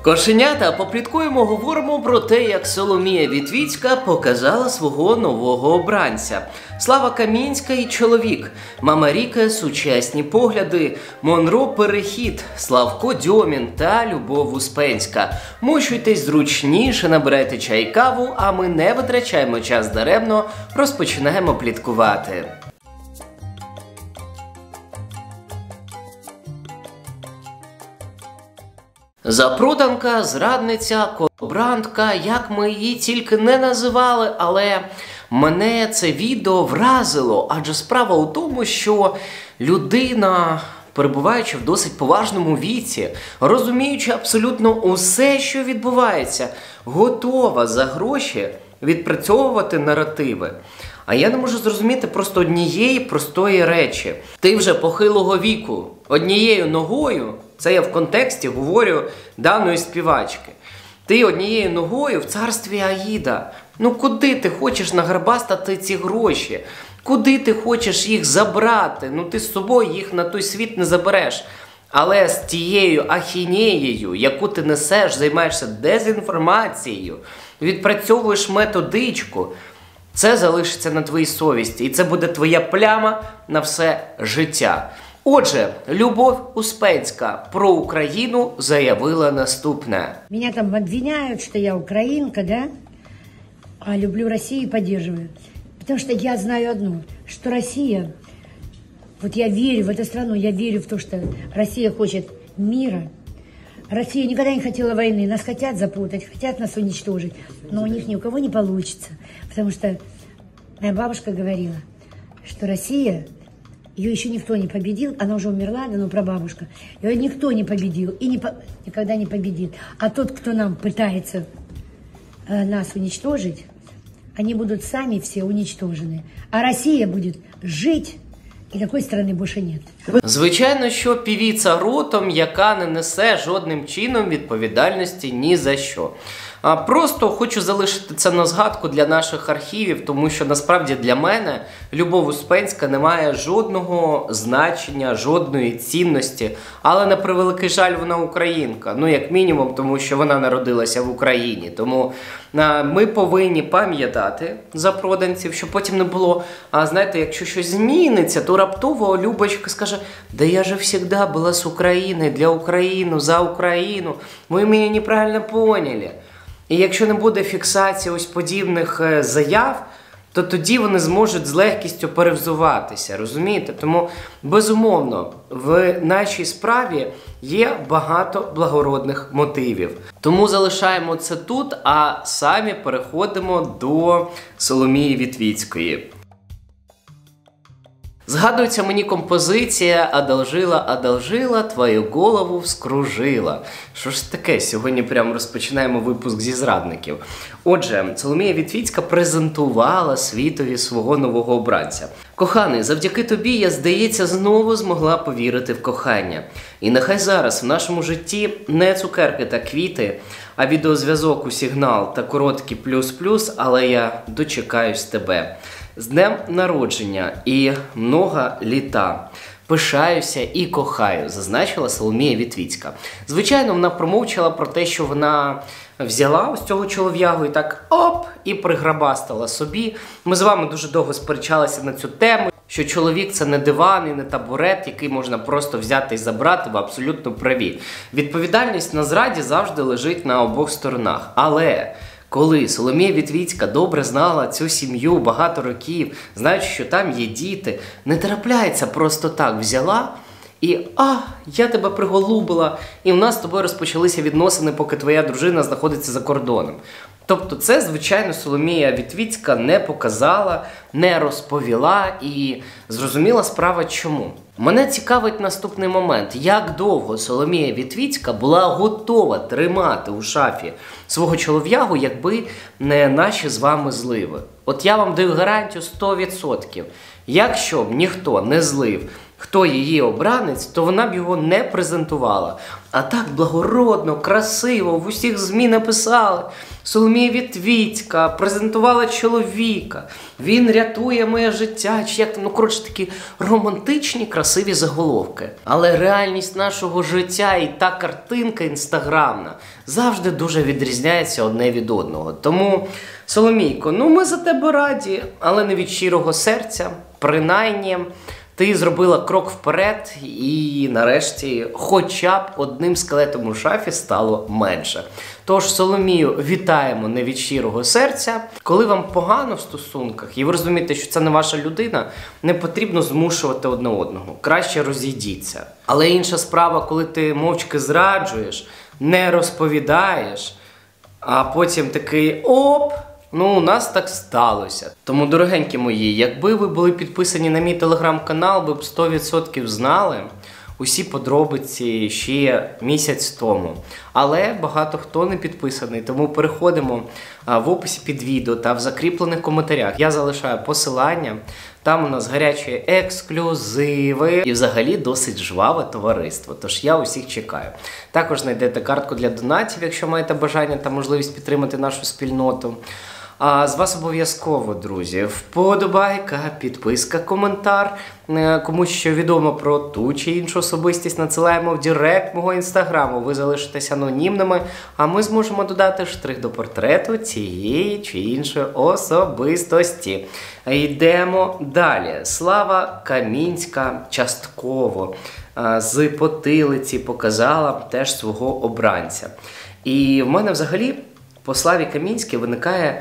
Кошенята, попліткуємо, говоримо про те, як Соломія Вітвіцька показала свого нового обранця. Слава Камінська і чоловік, Мама Ріка сучасні погляди, Монро перехід, Славко Дьомін та Любов Успенська. Мощуйтесь зручніше, набирайте чай, каву, а ми не витрачаємо час даремно, розпочинаємо пліткувати. Запроданка, зрадниця, колаборантка, як ми її тільки не називали, але мене це відео вразило, адже справа у тому, що людина, перебуваючи в досить поважному віці, розуміючи абсолютно усе, що відбувається, готова за гроші відпрацьовувати наративи. А я не можу зрозуміти просто однієї простої речі. Ти вже похилого віку, однією ногою, це я в контексті говорю даної співачки, ти однією ногою в царстві Аїда. Ну куди ти хочеш награбастати ці гроші? Куди ти хочеш їх забрати? Ну ти з собою їх на той світ не забереш. Але з тією ахінеєю, яку ти несеш, займаєшся дезінформацією, відпрацьовуєш методичку, це залишиться на твоїй совісті. І це буде твоя пляма на все життя. Отже, Любов Успенська про Україну заявила наступне. Меня там обвиняют, что я украинка, да? А люблю Россию и поддерживаю. Потому что я знаю одно, что Россия, вот я верю в эту страну, я верю в то, что Россия хочет мира. Россия никогда не хотела войны, нас хотят запутать, хотят нас уничтожить, но у них ни у кого не получится. Потому что моя бабушка говорила, что Россия... Ее еще никто не победил, она уже умерла, давно прабабушка. Ее никто не победил и никогда не победит. А тот, кто нам пытается нас уничтожить, они будут сами все уничтожены. А Россия будет жить, і такої країни більше нет. Звичайно, що півіця ротом, яка не несе жодним чином відповідальності ні за що. Просто хочу залишити це на згадку для наших архівів, тому що насправді для мене Любов Успенська не має жодного значення, жодної цінності. Але на превеликий жаль вона українка. Ну як мінімум, тому що вона народилася в Україні. Тому ми повинні пам'ятати запроданців, щоб потім не було, знаєте, якщо щось зміниться, то раптово Любочка скаже: «Да я же всегда була з України, для України, за Україну, ви мене неправильно поняли». І якщо не буде фіксації ось подібних заяв, то тоді вони зможуть з легкістю перевзуватися, розумієте? Тому, безумовно, в нашій справі є багато благородних мотивів. Тому залишаємо це тут, а самі переходимо до Соломії Вітвіцької. Згадується мені композиція «Одолжила, одолжила, твою голову вскружила». Що ж таке? Сьогодні прямо розпочинаємо випуск зі зрадників. Отже, Соломія Вітвіцька презентувала світові свого нового обранця. «Коханий, завдяки тобі я, здається, знову змогла повірити в кохання. І нехай зараз в нашому житті не цукерки та квіти, а відеозв'язок у сигнал та короткі плюс-плюс, але я дочекаюсь тебе. З днем народження і много літа. Пишаюся і кохаю», зазначила Соломія Вітвіцька. Звичайно, вона промовчала про те, що вона взяла ось цього чолов'ягу і так оп, і приграбастала собі. Ми з вами дуже довго сперечалися на цю тему, що чоловік – це не диван і не табурет, який можна просто взяти і забрати, ви абсолютно праві. Відповідальність на зраді завжди лежить на обох сторонах. Але коли Соломія Вітвіцька добре знала цю сім'ю багато років, знаючи, що там є діти, не трапляється просто так, взяла і я тебе приголубила, і в нас з тобою розпочалися відносини, поки твоя дружина знаходиться за кордоном. Тобто це, звичайно, Соломія Вітвіцька не показала, не розповіла, і зрозуміла справа чому. Мене цікавить наступний момент. Як довго Соломія Вітвіцька була готова тримати у шафі свого чолов'ягу, якби не наші з вами зливи? От я вам даю гарантію 100%. Якщо б ніхто не злив хто її обранець, то вона б його не презентувала. А так благородно, красиво, в усіх ЗМІ написали. Соломія Вітвіцька презентувала чоловіка. Він рятує моє життя. Чи як, коротше, такі романтичні, красиві заголовки. Але реальність нашого життя і та картинка інстаграмна завжди дуже відрізняється одне від одного. Тому, Соломійко, ми за тебе раді, але не від щирого серця. Принаймні, ти зробила крок вперед і нарешті хоча б одним скелетом у шафі стало менше. Тож, Соломію, вітаємо не від щирого серця. Коли вам погано в стосунках і ви розумієте, що це не ваша людина, не потрібно змушувати одне одного. Краще розійдіться. Але інша справа, коли ти мовчки зраджуєш, не розповідаєш, а потім такий оп! У нас так сталося. Тому, дорогенькі мої, якби ви були підписані на мій телеграм-канал, ви б 100% знали усі подробиці ще місяць тому. Але багато хто не підписаний, тому переходимо в описі під відео та в закріплених коментарях. Я залишаю посилання. Там у нас гарячі ексклюзиви і взагалі досить жваве товариство. Тож я усіх чекаю. Також знайдете картку для донатів, якщо маєте бажання та можливість підтримати нашу спільноту. А з вас обов'язково, друзі, вподобайка, підписка, коментар. Комусь що відомо про ту чи іншу особистість, надсилаємо в директ мого інстаграму. Ви залишитесь анонімними, а ми зможемо додати штрих до портрету цієї чи іншої особистості. Йдемо далі. Слава Камінська частково з потилиці показала теж свого обранця. І в мене взагалі по Славі Камінській виникає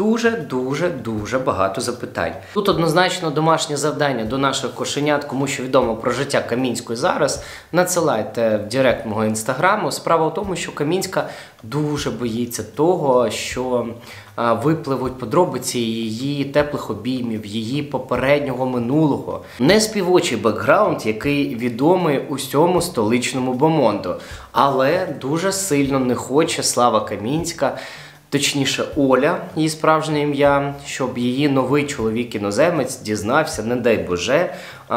дуже багато запитань. Тут однозначно домашнє завдання до наших кошенят, кому що відомо про життя Камінської зараз, надсилайте в директ мого інстаграму. Справа в тому, що Камінська дуже боїться того, що випливуть подробиці її теплих обіймів, її попереднього минулого. Не співочий бекграунд, який відомий усьому столичному бомонду. Але дуже сильно не хоче Слава Камінська, точніше Оля, її справжнє ім'я, щоб її новий чоловік-іноземець дізнався, не дай Боже,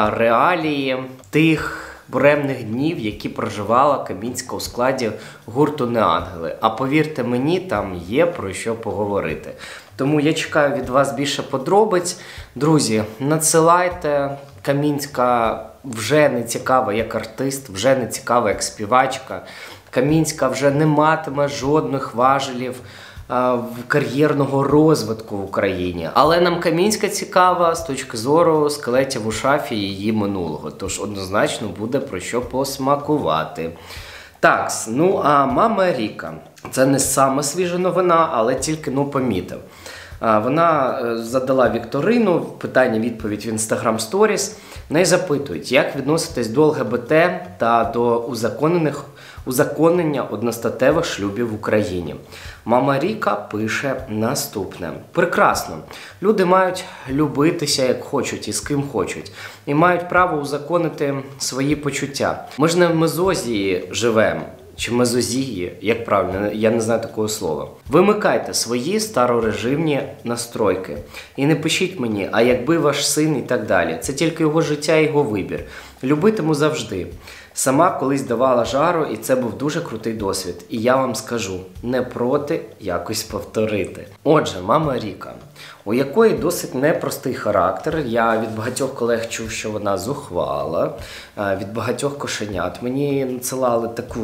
реалії тих буремних днів, які проживала Камінська у складі гурту «Неангели». А повірте мені, там є про що поговорити. Тому я чекаю від вас більше подробиць. Друзі, надсилайте. Камінська вже не цікава як артист, вже не цікава як співачка. Камінська вже не матиме жодних важелів кар'єрного розвитку в Україні. Але нам Камінська цікава з точки зору скелетів у шафі її минулого. Тож однозначно буде про що посмакувати. Так, а Мама Ріка. Це не саме свіжа новина, але тільки помітив. Вона задала вікторину, питання-відповідь в Instagram Stories. Неї запитують, як відноситись до ЛГБТ та до узаконення одностатевих шлюбів в Україні. Мама Ріка пише наступне. Прекрасно. Люди мають любитися як хочуть і з ким хочуть. І мають право узаконити свої почуття. Ми ж не в мезозії живемо. Чи мезозії, як правильно, я не знаю такого слова. Вимикайте свої старорежимні настройки. І не пишіть мені, а якби ваш син і так далі. Це тільки його життя і його вибір. Любитиму завжди. Сама колись давала жару, і це був дуже крутий досвід. І я вам скажу, не проти якось повторити. Отже, Мама Ріка, у якої досить непростий характер. Я від багатьох колег чув, що вона зухвала. Від багатьох кошенят мені надсилали таку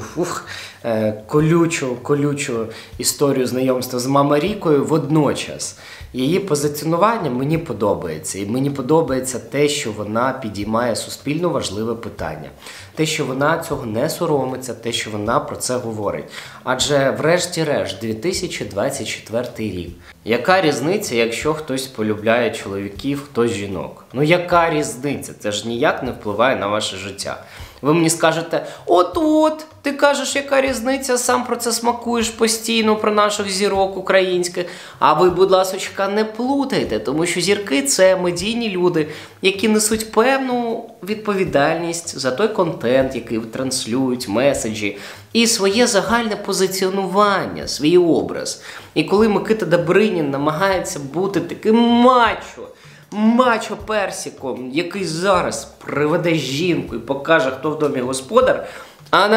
колючу історію знайомства з Мама Рікою водночас. Її позиціонування мені подобається. І мені подобається те, що вона підіймає суспільно важливе питання. Те, що вона цього не соромиться, те, що вона про це говорить. Адже врешті-решт 2024 рік. Яка різниця, якщо хтось полюбляє чоловіків, хтось жінок? Яка різниця? Це ж ніяк не впливає на ваше життя. Ви мені скажете, от, ти кажеш, яка різниця, сам про це смакуєш постійно, про наших зірок українських. А ви, будь ласочка, не плутайте, тому що зірки – це медійні люди, які несуть певну відповідальність за той контент, який транслюють, меседжі, і своє загальне позиціонування, свій образ. І коли Микита Добринін намагається бути таким мачо, мачо Персиком, який зараз приведе жінку і покаже, хто в домі господар. А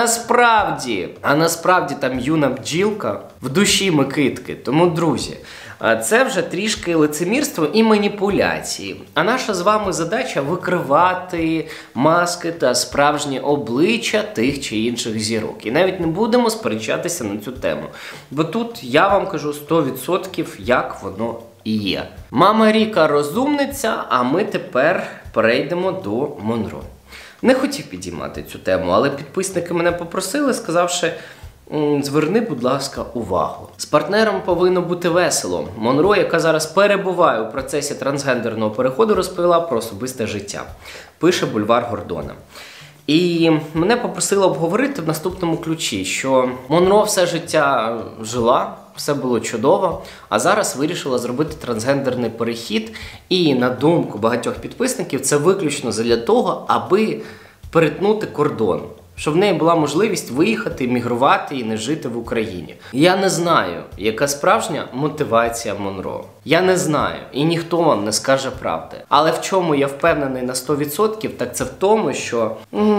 насправді там юна бджілка в душі Микитки. Тому, друзі, це вже трішки лицемірство і маніпуляції. А наша з вами задача викривати маски та справжні обличчя тих чи інших зірок. І навіть не будемо сперечатися на цю тему. Бо тут я вам кажу 100% як воно і є. Мама Ріка розумниця, а ми тепер перейдемо до Монро. Не хотів підіймати цю тему, але підписники мене попросили, сказавши, зверни, будь ласка, увагу. З партнером повинно бути весело. Монро, яка зараз перебуває у процесі трансгендерного переходу, розповіла про особисте життя. Пише Бульвар Гордона. І мене попросили обговорити в наступному ключі, що Монро все життя жила, все було чудово, а зараз вирішила зробити трансгендерний перехід. І, на думку багатьох підписників, це виключно для того, аби перетнути кордон. Щоб в неї була можливість виїхати, мігрувати і не жити в Україні. Я не знаю, яка справжня мотивація Монро. Я не знаю, і ніхто вам не скаже правди. Але в чому я впевнений на 100%, так це в тому, що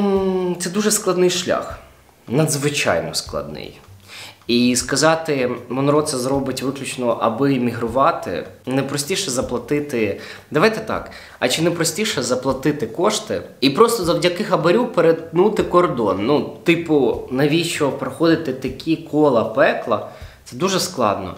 це дуже складний шлях. Надзвичайно складний. І сказати, Монро це зробить виключно, аби іммігрувати, не простіше заплатити, давайте так, а чи не простіше заплатити кошти і просто завдяки хабарю перетнути кордон? Ну, типу, навіщо проходити такі кола пекла? Це дуже складно.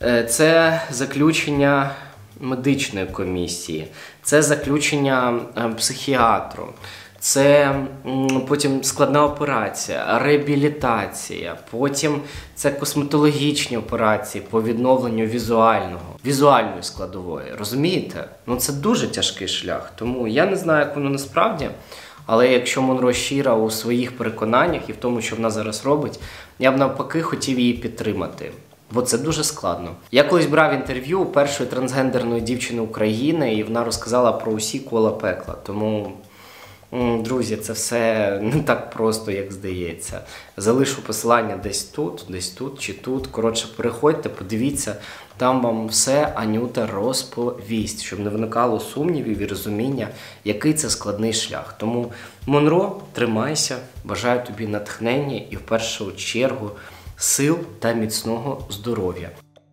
Це заключення медичної комісії, це заключення психіатру. Це потім складна операція, реабілітація, потім це косметологічні операції по відновленню візуальної складової. Розумієте? Ну це дуже тяжкий шлях, тому я не знаю, як воно насправді, але якщо Монро щира у своїх переконаннях і в тому, що вона зараз робить, я б навпаки хотів її підтримати. Бо це дуже складно. Я колись брав інтерв'ю у першої трансгендерної дівчини України, і вона розказала про усі кола пекла, тому... Друзі, це все не так просто, як здається. Залишу посилання десь тут чи тут. Коротше, переходьте, подивіться, там вам все Анюта розповість, щоб не виникало сумнівів і розуміння, який це складний шлях. Тому, Монро, тримайся, бажаю тобі натхнення і в першу чергу сил та міцного здоров'я.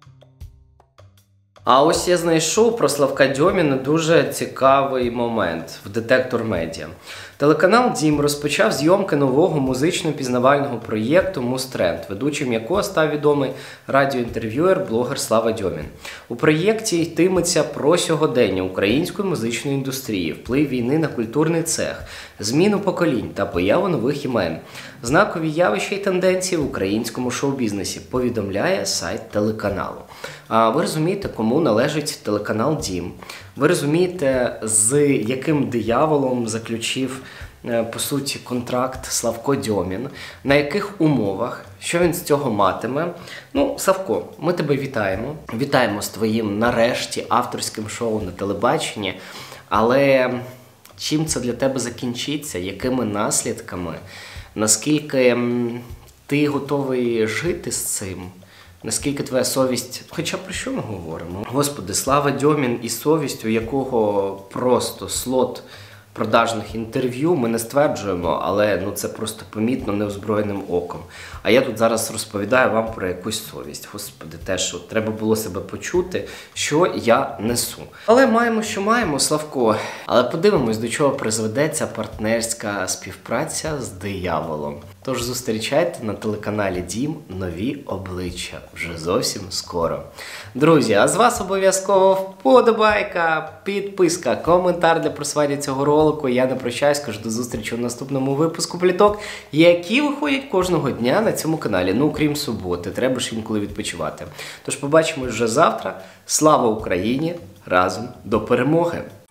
А ось я знайшов про Славка Дьоміна дуже цікавий момент в «Детектор Медіа». Телеканал «Дім» розпочав зйомки нового музично-пізнавального проєкту «Музтренд», ведучим якого став відомий радіоінтерв'юер, блогер Слава Дьомін. У проєкті йтиметься про сьогодення української музичної індустрії, вплив війни на культурний цех, зміну поколінь та появу нових імен, знакові явища і тенденції в українському шоу-бізнесі, повідомляє сайт телеканалу. А ви розумієте, кому належить телеканал «Дім». Ви розумієте, з яким дияволом заключив, по суті, контракт Славко Дьомін, на яких умовах, що він з цього матиме. Ну, Славко, ми тебе вітаємо. Вітаємо з твоїм, нарешті, авторським шоу на телебаченні. Але чим це для тебе закінчиться? Якими наслідками? Наскільки ти готовий жити з цим? Наскільки твоя совість... Хоча про що ми говоримо? Господи, Слава Дьомін і совість, у якого просто слот продажних інтерв'ю, ми не стверджуємо, але це просто помітно неозброєним оком. А я тут зараз розповідаю вам про якусь совість. Господи, те, що треба було себе почути, що я несу. Але маємо, що маємо, Славко. Але подивимось, до чого призведе ця партнерська співпраця з дияволом. Тож зустрічайте на телеканалі «Дім» нові обличчя вже зовсім скоро. Друзі, а з вас обов'язково вподобайка, підписка, коментар для просування цього ролику. Я не прощаюсь, кажу до зустрічі у наступному випуску пліток, які виходять кожного дня на цьому каналі. Ну, крім суботи, треба ж інколи відпочивати. Тож побачимось вже завтра. Слава Україні! Разом до перемоги!